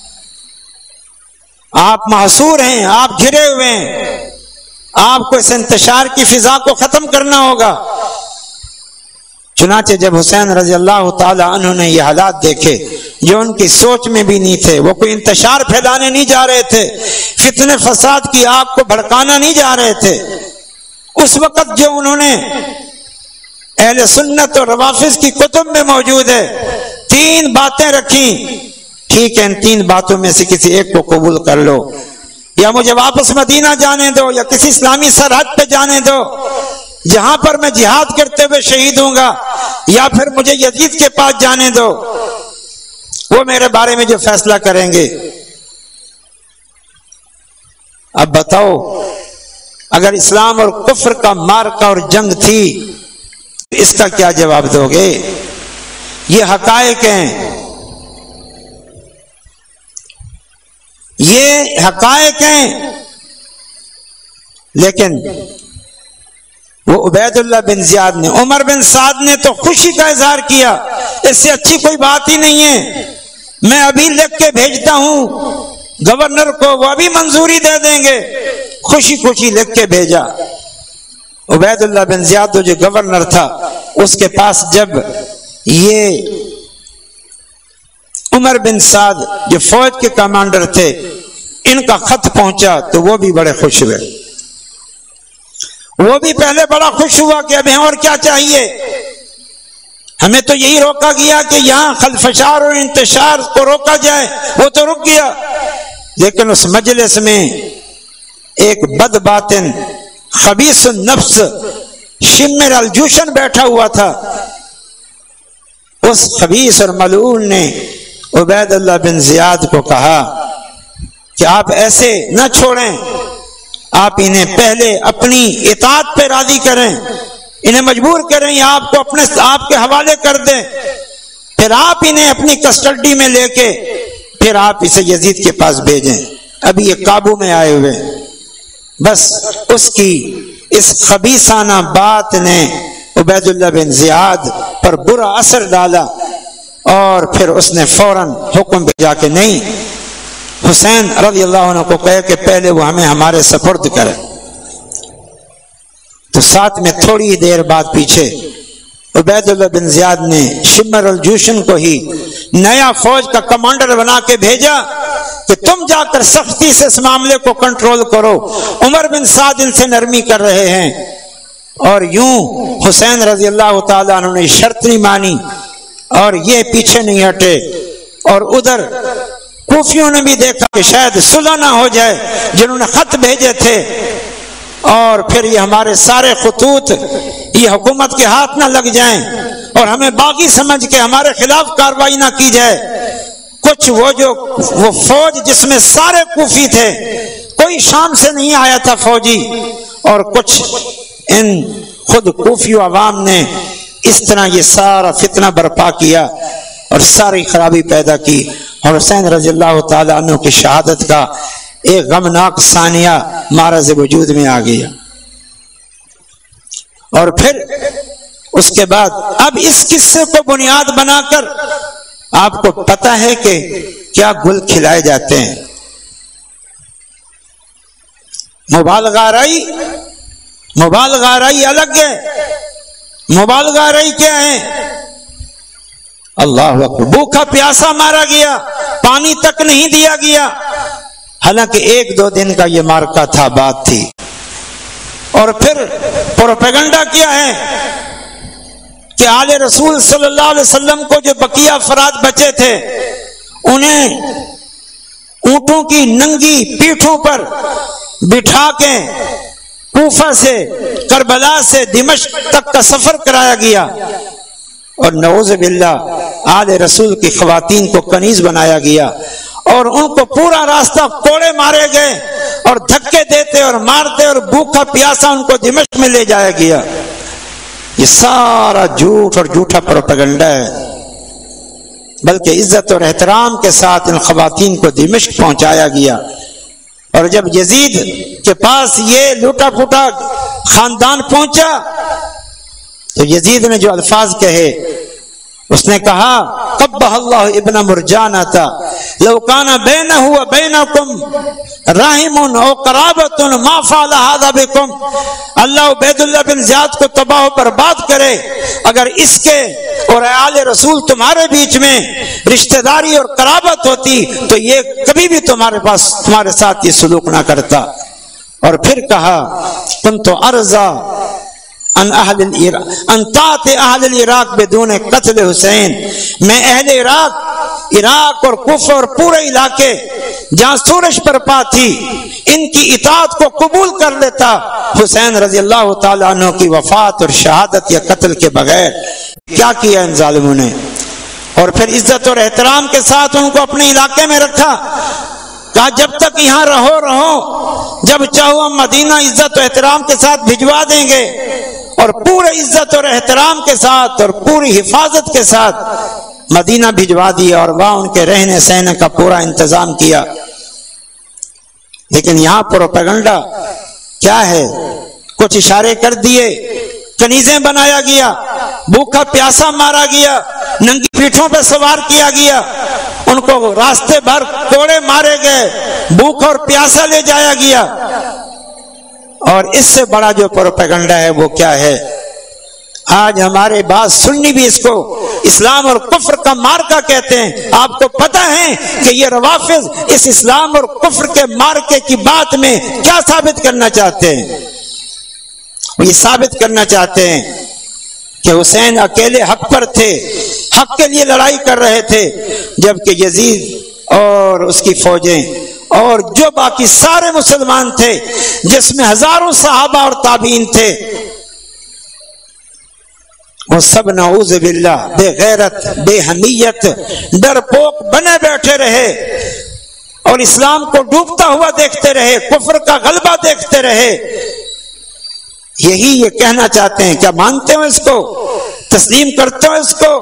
آپ محصور ہیں، آپ گھرے ہوئے ہیں، آپ کو اس انتشار کی فضا کو ختم کرنا ہوگا۔ چنانچہ جب حسین رضی اللہ تعالی عنہ نے یہ حالات دیکھے جو ان کی سوچ میں بھی نہیں تھے، وہ کوئی انتشار پھیلانے نہیں جا رہے تھے، فتنے فساد کی آگ کو بھڑکانا نہیں جا رہے تھے، اس وقت جو انہوں نے اہل سنت اور روافض کی کتب میں موجود ہے. تین باتیں رکھی، ٹھیک ہے ان تین باتوں میں سے کسی ایک کو قبول کر لو، یا مجھے واپس مدینہ جانے دو، یا کسی اسلامی سرحد پہ جانے دو جہاں پر میں جہاد کرتے ہوئے شہید ہوں گا، یا پھر مجھے یزید کے پاس جانے دو، وہ میرے بارے میں جو فیصلہ کریں گے. اب بتاؤ اگر اسلام اور کفر کا مارکا اور جنگ تھی اس کا کیا جواب دو گے؟ یہ حقائق ہیں، یہ حقائق ہیں. لیکن وہ عبید اللہ بن زیاد نے، عمر بن سعد نے تو خوشی کا اظہار کیا، اس سے اچھی کوئی بات ہی نہیں ہے، میں ابھی لکھ کے بھیجتا ہوں گورنر کو، وہ ابھی منظوری دے دیں گے. خوشی خوشی لکھ کے بھیجا. عبید اللہ بن زیاد جو گورنر تھا اس کے پاس جب یہ عمر بن سعد جو فوج کے کمانڈر تھے ان کا خط پہنچا تو وہ بھی بڑے خوش ہوئے. وہ بھی پہلے بڑا خوش ہوا کہ ابھی اور کیا چاہیے، ہمیں تو یہی روکا گیا کہ یہاں خلفشار اور انتشار کو روکا جائے، وہ تو رک گیا. لیکن اس مجلس میں ایک بد باطن خبیث النفس شمر الجوشن بیٹھا ہوا تھا. اس خبیث اور ملعون نے عبید اللہ بن زیاد کو کہا کہ آپ ایسے نہ چھوڑیں، آپ انہیں پہلے اپنی اطاعت پہ راضی کریں، انہیں مجبور کریں یا آپ کو اپنے آپ کے حوالے کر دیں، پھر آپ انہیں اپنی کسٹڈی میں لے کے پھر آپ اسے یزید کے پاس بھیجیں. ابھی یہ قابو میں آئے ہوئے. بس اس کی اس خبیثانہ بات نے عبید اللہ بن زیاد پر برا اثر ڈالا اور پھر اس نے فوراً حکم بھیجا کہ نہیں، حسین رضی اللہ عنہ کو کہے کہ پہلے وہ ہمیں ہمارے سپرد کرے. تو ساتھ میں تھوڑی دیر بعد پیچھے عبید اللہ بن زیاد نے شمر الجوشن کو ہی نیا فوج کا کمانڈر بنا کے بھیجا کہ تم جا کر سختی سے اس معاملے کو کنٹرول کرو. عمر بن سعد ان سے نرمی کر رہے ہیں. اور یوں حسین رضی اللہ تعالیٰ عنہ نے شرط نہیں مانی اور یہ پیچھے نہیں ہٹے. اور ادھر کوفیوں نے بھی دیکھا کہ شاید صلح نہ ہو جائے، جنہوں نے خط بھیجے تھے، اور پھر یہ ہمارے سارے خطوط یہ حکومت کے ہاتھ نہ لگ جائیں اور ہمیں باغی سمجھ کے ہمارے خلاف کارروائی نہ کی جائے. کچھ وہ جو وہ فوج جس میں سارے کوفی تھے، کوئی شام سے نہیں آیا تھا فوجی، اور کچھ ان خود کوفی و عوام نے اس طرح یہ سارا فتنہ برپا کیا اور ساری خرابی پیدا کی. اور حسین رضی اللہ تعالی عنہ کی شہادت کا ایک غمناک ثانیہ معرض وجود میں آ گیا. اور پھر اس کے بعد اب اس قصے کو بنیاد بنا کر آپ کو پتہ ہے کہ کیا گل کھلائے جاتے ہیں. مبالغہ آرائی مبالغہ آرائی الگ ہے. مبالغہ آرائی کیا ہے؟ اللہ اکبر، بھوکا پیاسا مارا گیا، پانی تک نہیں دیا گیا. حالانکہ ایک دو دن کا یہ مارکا تھا، بات تھی. اور پھر پروپیگنڈا کیا ہے کہ آل رسول صلی اللہ علیہ وسلم کو جو بقیہ افراد بچے تھے انہیں اونٹوں کی ننگی پیٹھوں پر بٹھا کے کوفہ سے، کربلا سے دمشق تک کا سفر کرایا گیا، اور نعوذ باللہ آل رسول کی خواتین کو کنیز بنایا گیا اور ان کو پورا راستہ کوڑے مارے گئے اور دھکے دیتے اور مارتے اور بھوکا پیاسا ان کو دمشق میں لے جایا گیا. یہ سارا جھوٹ اور جھوٹا پروپیگنڈا ہے. بلکہ عزت اور احترام کے ساتھ ان خواتین کو دمشق پہنچایا گیا. اور جب یزید کے پاس یہ لوٹا پھوٹا خاندان پہنچا تو یزید نے جو الفاظ کہے، اس نے کہا قبح اللہ ابن مرجانہ لو کان بینہ و بینکم رحم او قرابت ما فعل هذا بکم. اللہ عبید اللہ بن زیاد کو تباہ و برباد کرے اگر اس کے اور آل رسول تمہارے بیچ میں رشتہ داری اور قرابت ہوتی تو یہ کبھی بھی تمہارے پاس تمہارے ساتھ یہ سلوک نہ کرتا. اور پھر کہا کنت ارضا ان اہل العراق ان طاعت اہل العراق بدون قتل حسین، میں اہل عراق عراق اور کوفہ اور پورے علاقے جہاں سورج برپا تھی ان کی اطاعت کو قبول کر لیتا حسین رضی اللہ تعالیٰ عنہ کی وفات اور شہادت یا قتل کے بغیر۔ کیا کیا ان ظالموں نے؟ اور پھر عزت اور احترام کے ساتھ ان کو اپنے علاقے میں رکھا، کہا جب تک یہاں رہو رہو، جب چاہو ہم مدینہ عزت و احترام کے ساتھ بھجوا دیں گے، اور پورے عزت اور احترام کے ساتھ اور پوری حفاظت کے ساتھ مدینہ بھجوا دیا اور وہاں ان کے رہنے سہنے کا پورا انتظام کیا۔ لیکن یہاں پروپیگنڈا کیا ہے؟ کچھ اشارے کر دیے، کنیزیں بنایا گیا، بھوکا پیاسا مارا گیا، ننگی پیٹھوں پہ سوار کیا گیا، ان کو راستے بھر کوڑے مارے گئے، بھوکا اور پیاسا لے جایا گیا۔ اور اس سے بڑا جو پروپیگنڈا ہے وہ کیا ہے؟ آج ہمارے بعض سنی بھی اس کو اسلام اور کفر کا مارکا کہتے ہیں۔ آپ کو پتہ ہے کہ یہ روافض اس اسلام اور کفر کے مارکے کی بات میں کیا ثابت کرنا چاہتے ہیں؟ یہ ثابت کرنا چاہتے ہیں کہ حسین اکیلے حق پر تھے، حق کے لیے لڑائی کر رہے تھے، جبکہ یزید اور اس کی فوجیں اور جو باقی سارے مسلمان تھے جس میں ہزاروں صحابہ اور تابعین تھے، وہ سب نعوذ باللہ بے غیرت، بے حمیت، ڈرپوک بنے بیٹھے رہے اور اسلام کو ڈوبتا ہوا دیکھتے رہے، کفر کا غلبہ دیکھتے رہے۔ یہی یہ کہنا چاہتے ہیں۔ کیا مانتے ہو اس کو؟ تسلیم کرتے ہو اس کو؟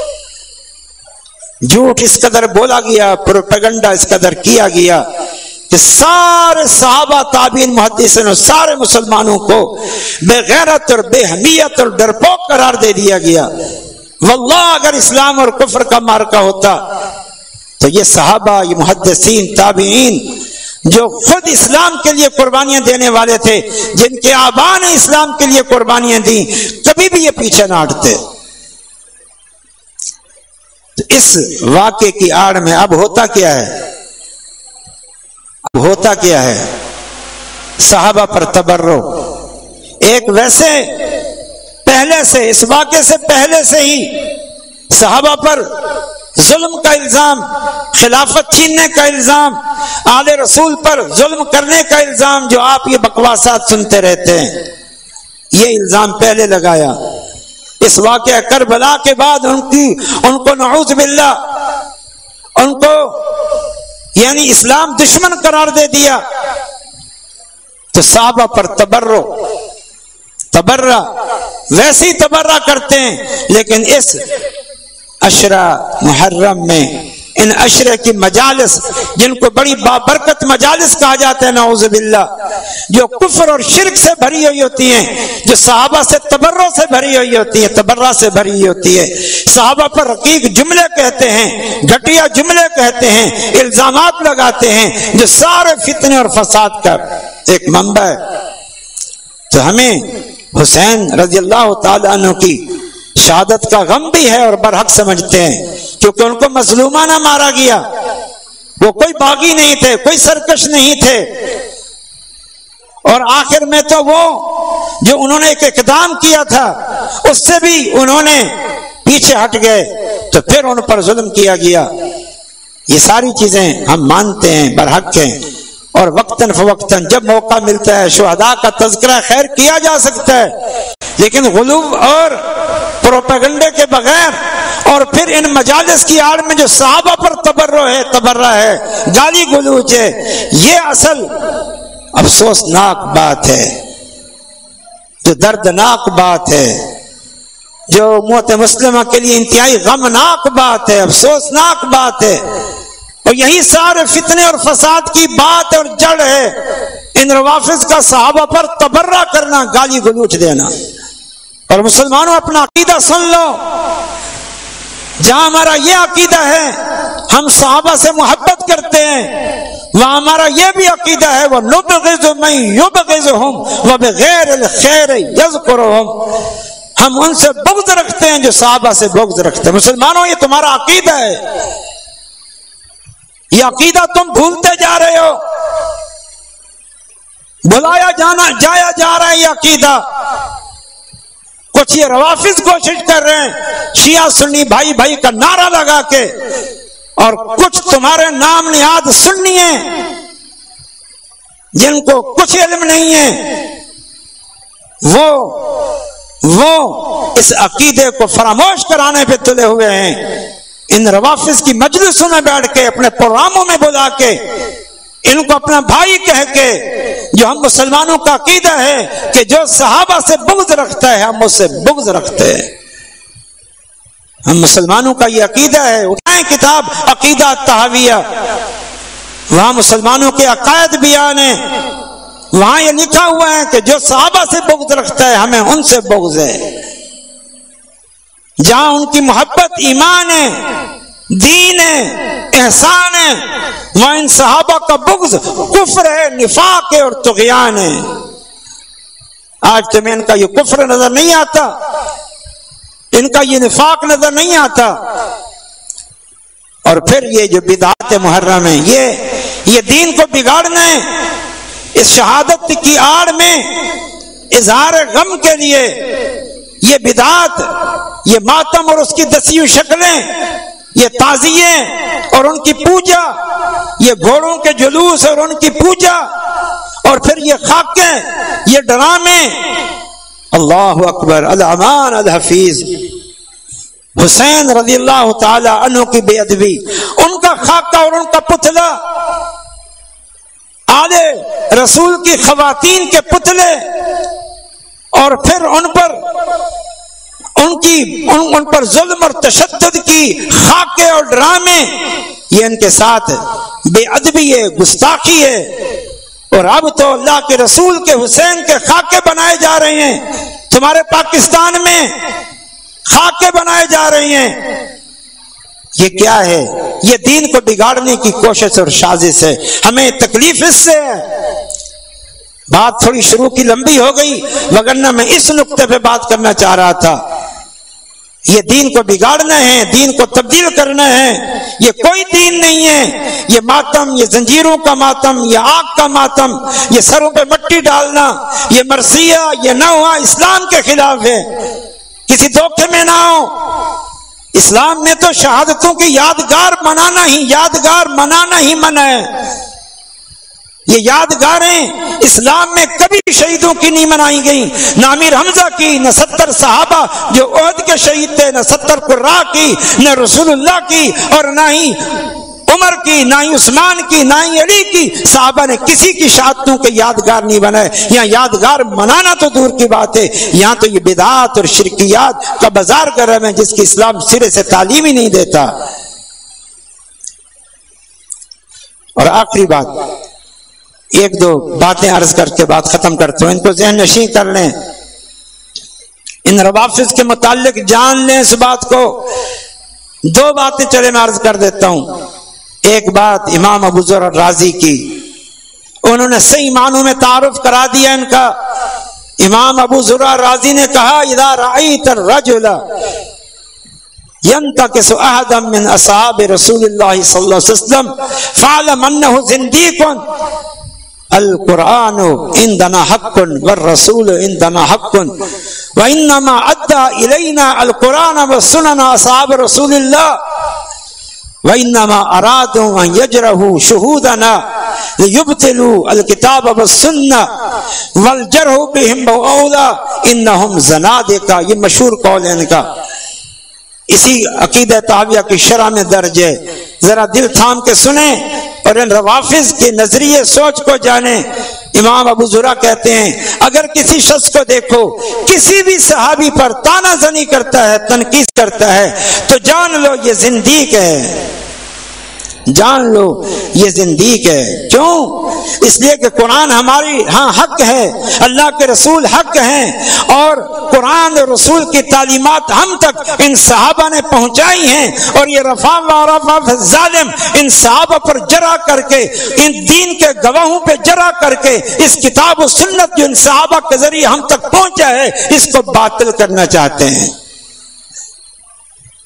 جھوٹ اس قدر بولا گیا، پروپیگنڈا اس قدر کیا گیا کہ سارے صحابہ تابعین محدثین اور سارے مسلمانوں کو بے غیرت اور بے حمیت اور ڈرپوک قرار دے دیا گیا۔ واللہ اگر اسلام اور کفر کا مارکا ہوتا تو یہ صحابہ، یہ محدثین، تابعین جو خود اسلام کے لیے قربانیاں دینے والے تھے، جن کے آباء نے اسلام کے لیے قربانیاں دیں، کبھی بھی یہ پیچھے نہ ہٹتے۔ تو اس واقعے کی آڑ میں اب ہوتا کیا ہے؟ اب ہوتا کیا ہے؟ صحابہ پر تبرو، ایک ویسے پہلے سے، اس واقعے سے پہلے سے ہی صحابہ پر ظلم کا الزام، خلافت چھیننے کا الزام، آل رسول پر ظلم کرنے کا الزام، جو آپ یہ بکواسات سنتے رہتے ہیں، یہ الزام پہلے لگایا۔ اس واقعہ کربلا کے بعد ان کی ان کو نعوذ باللہ ان کو یعنی اسلام دشمن قرار دے دیا، تو صحابہ پر تبرو تبرہ ویسی تبرہ کرتے ہیں۔ لیکن اس عشرہ محرم میں، ان عشرے کی مجالس جن کو بڑی بابرکت مجالس کہا جاتا ہے نعوذ باللہ، جو کفر اور شرک سے بھری ہوئی ہوتی ہیں، جو صحابہ سے تبرہ سے بھری ہوئی ہوتی ہیں، تبرہ سے بھری ہوئی ہوتی ہے، صحابہ پر رقیق جملے کہتے ہیں، گھٹیا جملے کہتے ہیں، الزامات لگاتے ہیں، جو سارے فتنے اور فساد کا ایک منبع ہے۔ تو ہمیں حسین رضی اللہ تعالیٰ عنہ کی شہادت کا غم بھی ہے اور برحق سمجھتے ہیں، کیونکہ ان کو مظلومانہ مارا گیا۔ وہ کوئی باغی نہیں تھے، کوئی سرکش نہیں تھے، اور آخر میں تو وہ جو انہوں نے ایک اقدام کیا تھا اس سے بھی انہوں نے پیچھے ہٹ گئے، تو پھر ان پر ظلم کیا گیا۔ یہ ساری چیزیں ہم مانتے ہیں، برحق ہیں، اور وقتاً فوقتاً جب موقع ملتا ہے شہداء کا تذکرہ خیر کیا جا سکتا ہے، لیکن غلو اور پروپیگنڈے کے بغیر، اور پھر ان مجالس کی آڑ میں جو صحابہ پر تبرہ ہے تبرہ ہے گالی گلوچ ہے، یہ اصل افسوسناک بات ہے، جو دردناک بات ہے، جو امت مسلمہ کے لیے انتہائی غمناک بات ہے، افسوسناک بات ہے۔ اور یہی سارے فتنے اور فساد کی بات اور جڑ ہے، ان روافض کا صحابہ پر تبرہ کرنا، گالی گلوچ دینا۔ اور مسلمانوں اپنا عقیدہ سن لو، جہاں ہمارا یہ عقیدہ ہے ہم صحابہ سے محبت کرتے ہیں، وہاں ہمارا یہ بھی عقیدہ ہے وَنُبْغِضُ مَن يُبْغِضُهُمْ وَبِغَيْرِ الْخَيْرِ يَذْكُرُهُمْ، ہم ان سے بغض رکھتے ہیں جو صحابہ سے بغض رکھتے ہیں۔ مسلمانوں یہ تمہارا عقیدہ ہے، یہ عقیدہ تم بھولتے جا رہے ہو، بھلایا جانا جایا جا رہا ہے یہ عقیدہ۔ کچھ یہ روافظ کوشش کر رہے ہیں شیعہ سنی بھائی بھائی کا نعرہ لگا کے، اور کچھ تمہارے نام نہاد سنی ہیں جن کو کچھ علم نہیں ہے، وہ وہ اس عقیدے کو فراموش کرانے پہ تلے ہوئے ہیں۔ ان روافظ کی مجلسوں میں بیٹھ کے، اپنے پروگراموں میں بلا کے، ان کو اپنا بھائی کہہ کے، جو ہم مسلمانوں کا عقیدہ ہے کہ جو صحابہ سے بغض رکھتا ہے ہم اس سے بغض رکھتے ہیں، ہم مسلمانوں کا یہ عقیدہ ہے۔ اٹھائیں کتاب عقیدہ طحاویہ، وہاں مسلمانوں کے عقائد بیان ہیں، وہاں یہ لکھا ہوا ہے کہ جو صحابہ سے بغض رکھتا ہے ہمیں ان سے بغض ہے۔ جہاں ان کی محبت ایمان ہے، دین ہے، احسان ہے، وہاں ان صحابہ کا بغض کفر ہے، نفاق ہے اور طغیان ہے۔ آج تمہیں ان کا یہ کفر نظر نہیں آتا، ان کا یہ نفاق نظر نہیں آتا۔ اور پھر یہ جو بدعات محرم ہے، یہ یہ دین کو بگاڑنا ہے۔ اس شہادت کی آڑ میں اظہار غم کے لیے یہ بدعات، یہ ماتم اور اس کی دسی ہوئی شکلیں، یہ تعزیے اور ان کی پوجا، یہ گھوڑوں کے جلوس اور ان کی پوجا، اور پھر یہ خاکیں، یہ ڈرامے۔ اللہ اکبر، الامان الحفیظ حسین رضی اللہ تعالی عنہ کی بے ادبی، ان کا خاکہ اور ان کا پتلا، آل رسول کی خواتین کے پتلے، اور پھر ان پر ان کی ان, ان پر ظلم اور تشدد کی خاکے اور ڈرامے، یہ ان کے ساتھ بے ادبی ہے، گستاخی ہے۔ اور اب تو اللہ کے رسول کے حسین کے خاکے بنائے جا رہے ہیں، تمہارے پاکستان میں خاکے بنائے جا رہے ہیں۔ یہ کیا ہے؟ یہ دین کو بگاڑنے کی کوشش اور سازش ہے۔ ہمیں تکلیف اس سے ہے۔ بات تھوڑی شروع کی لمبی ہو گئی، وگرنہ میں اس نقطے پہ بات کرنا چاہ رہا تھا۔ یہ دین کو بگاڑنا ہے، دین کو تبدیل کرنا ہے، یہ کوئی دین نہیں ہے۔ یہ ماتم، یہ زنجیروں کا ماتم، یہ آگ کا ماتم، یہ سروں پہ مٹی ڈالنا، یہ مرثیہ، یہ نوحہ اسلام کے خلاف ہے۔ کسی دھوکے میں نہ ہو۔ اسلام میں تو شہادتوں کی یادگار منانا ہی یادگار منانا ہی منع ہے۔ یہ یادگاریں اسلام میں کبھی شہیدوں کی نہیں منائی گئیں، نہ امیر حمزہ کی، نہ ستر صحابہ جو احد کے شہید تھے، نہ ستر قراء کی، نہ رسول اللہ کی، اور نہ ہی عمر کی، نہ ہی عثمان کی، نہ ہی علی کی۔ صحابہ نے کسی کی شہادتوں کے یادگار نہیں بنائے۔ یہاں یادگار منانا تو دور کی بات ہے، یہاں تو یہ بدعات اور شرکیات کا بازار کر رہے ہیں جس کی اسلام سرے سے تعلیم ہی نہیں دیتا۔ اور آخری بات، ایک دو باتیں عرض کر کے بات ختم کرتا ہوں، ان کو ذہن نشین کر لیں، ان روافظ کے متعلق جان لیں اس بات کو۔ دو باتیں چلے میں عرض کر دیتا ہوں۔ ایک بات امام ابو ذر الرازی کی، انہوں نے صحیح معنوں میں تعارف کرا دیا ان کا۔ امام ابو ذر الرازی نے کہا اذا رأیت الرجل ينتقص احدا من اصحاب رسول اللہ صلی اللہ علیہ وسلم فاعلم انه زنديق، القرآن عندنا حق والرسول عندنا حق وانما ادى الينا القرآن والسنن اصحاب رسول الله وانما ارادوا ان يجرحوا شهودنا ليبطلوا الكتاب والسنة والجرح بهم اولى انهم زنادقة۔ یہ مشہور قول ہے ان کا، اسی عقیدہ طحاویہ کی شرح میں درج ہے۔ ذرا دل تھام کے سنیں اور ان روافظ کے نظریے سوچ کو جانیں۔ امام ابو ذرا کہتے ہیں اگر کسی شخص کو دیکھو کسی بھی صحابی پر تانا زنی کرتا ہے، تنقید کرتا ہے، تو جان لو یہ زندیق ہے، جان لو یہ زندیق ہے۔ کیوں؟ اس لیے کہ قرآن ہماری ہاں حق ہے، اللہ کے رسول حق ہیں، اور قرآن اور رسول کی تعلیمات ہم تک ان صحابہ نے پہنچائی ہیں، اور یہ رفع و رفع ظالم ان صحابہ پر جرح کر کے، ان دین کے گواہوں پہ جرح کر کے، اس کتاب و سنت جو ان صحابہ کے ذریعے ہم تک پہنچا ہے اس کو باطل کرنا چاہتے ہیں۔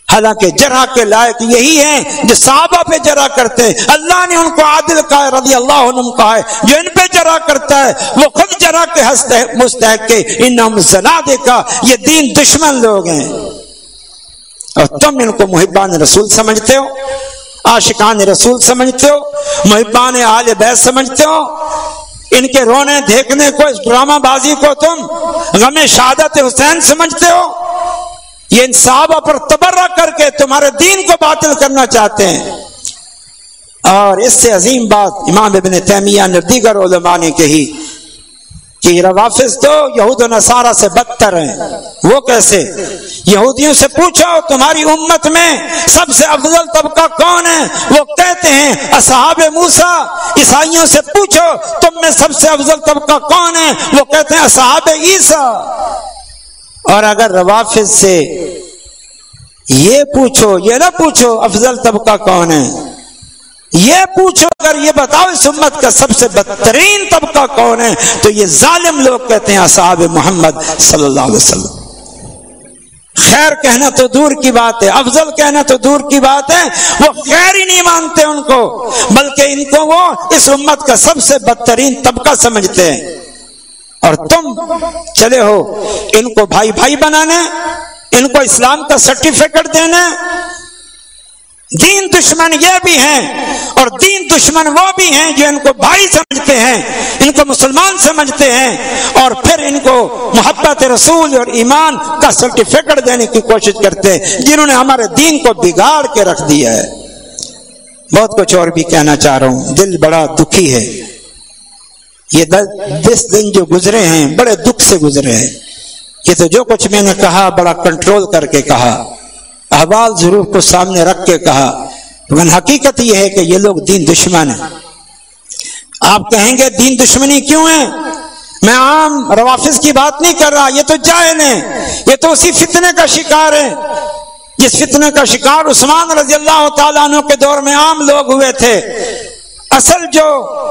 حالانکہ جرح کے لائق یہی ہیں جو صحابہ پہ جرح کرتے ہیں. اللہ نے ان کو عادل کہا ہے، رضی اللہ عنہم کہا ہے. جو ان پہ جرح کرتا ہے وہ خود جرح کے مستحق کے. انہم زنادقہ، یہ دین دشمن لوگ ہیں. اور تم ان کو محبان رسول سمجھتے ہو، عاشقان رسول سمجھتے ہو، محبان اہل بیت سمجھتے ہو. ان کے رونے دیکھنے کو، اس ڈرامہ بازی کو تم غم شہادت حسین سمجھتے ہو. یہ ان صحابہ پر تبرہ کر کے تمہارے دین کو باطل کرنا چاہتے ہیں. اور اس سے عظیم بات امام ابن تیمیہ نے دیگر علماء نے کہی کہ روافض تو یہود و نصارہ سے بدتر ہیں. وہ کیسے؟ یہودیوں سے پوچھو تمہاری امت میں سب سے افضل طبقہ کون ہے، وہ کہتے ہیں اصحاب موسیٰ. عیسائیوں سے پوچھو تم میں سب سے افضل طبقہ کون ہے، وہ کہتے ہیں اصحاب عیسیٰ. اور اگر روافض سے یہ پوچھو، یہ نہ پوچھو افضل طبقہ کون ہے، یہ پوچھو اگر یہ بتاؤ اس امت کا سب سے بدترین طبقہ کون ہے، تو یہ ظالم لوگ کہتے ہیں اصحاب محمد صلی اللہ علیہ وسلم. خیر کہنا تو دور کی بات ہے، افضل کہنا تو دور کی بات ہے، وہ خیر ہی نہیں مانتے ان کو، بلکہ ان کو وہ اس امت کا سب سے بدترین طبقہ سمجھتے ہیں. اور تم چلے ہو ان کو بھائی بھائی بنانے، ان کو اسلام کا سرٹیفکیٹ دینے. دین دشمن یہ بھی ہیں اور دین دشمن وہ بھی ہیں جو ان کو بھائی سمجھتے ہیں، ان کو مسلمان سمجھتے ہیں، اور پھر ان کو محبت رسول اور ایمان کا سرٹیفکیٹ دینے کی کوشش کرتے ہیں، جنہوں نے ہمارے دین کو بگاڑ کے رکھ دیا ہے. بہت کچھ اور بھی کہنا چاہ رہا ہوں، دل بڑا دکھی ہے. یہ دس دن جو گزرے ہیں بڑے دکھ سے گزرے ہیں. یہ تو جو کچھ میں نے کہا بڑا کنٹرول کر کے کہا، احوال ضرور کو سامنے رکھ کے کہا، لیکن حقیقت یہ ہے کہ یہ لوگ دین دشمن ہیں. آپ کہیں گے دین دشمنی کیوں ہے؟ میں عام روافض کی بات نہیں کر رہا، یہ تو جاہل ہیں، یہ تو اسی فتنے کا شکار ہے جس فتنے کا شکار عثمان رضی اللہ تعالیٰ عنہ کے دور میں عام لوگ ہوئے تھے. اصل جو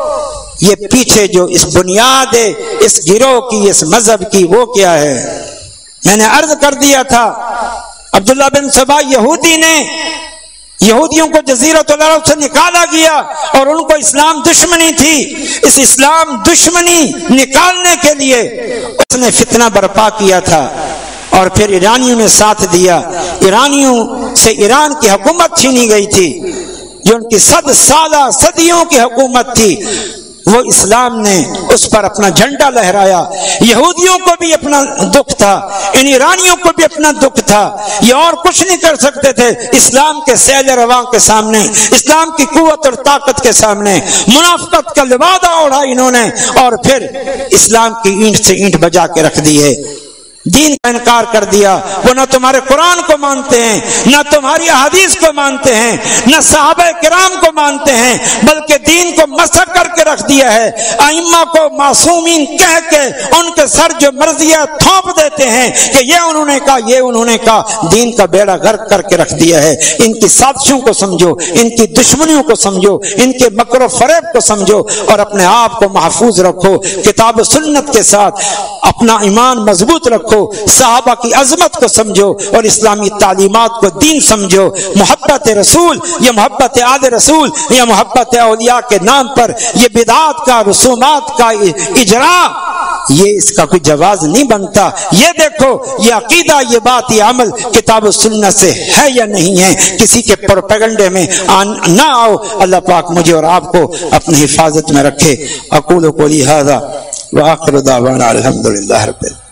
یہ پیچھے جو اس بنیاد ہے اس گروہ کی، اس مذہب کی، وہ کیا ہے؟ میں نے عرض کر دیا تھا عبداللہ بن سبا یہودی نے یہودیوں کو جزیرۃ العرب سے نکالا گیا اور ان کو اسلام دشمنی تھی. اس اسلام دشمنی نکالنے کے لیے اس نے فتنہ برپا کیا تھا اور پھر ایرانیوں نے ساتھ دیا. ایرانیوں سے ایران کی حکومت چھینی گئی تھی جو ان کی صد سالہ صدیوں کی حکومت تھی. وہ اسلام نے اس پر اپنا جھنڈا لہرایا. یہودیوں کو بھی اپنا دکھ تھا، ان ایرانیوں کو بھی اپنا دکھ تھا. یہ اور کچھ نہیں کر سکتے تھے اسلام کے سیل رواں کے سامنے، اسلام کی قوت اور طاقت کے سامنے. منافقت کا لبادہ اوڑھا انہوں نے اور پھر اسلام کی اینٹ سے اینٹ بجا کے رکھ دی ہے. دین کا انکار کر دیا. وہ نہ تمہارے قرآن کو مانتے ہیں، نہ تمہاری احادیث کو مانتے ہیں، نہ صحابہ کرام کو مانتے ہیں، بلکہ دین کو مسخ کر کے رکھ دیا ہے. ائمہ کو معصومین کہہ کے ان کے سر جو مرضیہ تھوپ دیتے ہیں کہ یہ انہوں نے کہا، یہ انہوں نے کہا. دین کا بیڑا غرق کر کے رکھ دیا ہے. ان کی سازشوں کو سمجھو، ان کی دشمنیوں کو سمجھو، ان کے مکر و فریب کو سمجھو اور اپنے آپ کو محفوظ رکھو. کتاب و سنت کے ساتھ اپنا ایمان مضبوط رکھو، صحابہ کی عظمت کو سمجھو اور اسلامی تعلیمات کو دین سمجھو. محبت رسول یا محبت آل رسول یا محبت اولیاء کے نام پر یہ بدعات کا، رسومات کا اجرا، یہ اس کا کوئی جواز نہیں بنتا. یہ دیکھو یہ عقیدہ، یہ بات، یہ عمل کتاب و سنت سے ہے یا نہیں ہے. کسی کے پروپیگنڈے میں نہ آؤ. اللہ پاک مجھے اور آپ کو اپنی حفاظت میں رکھے. اقول قولی ھذا وآخر دعوانا الحمدللہ رب العالمین.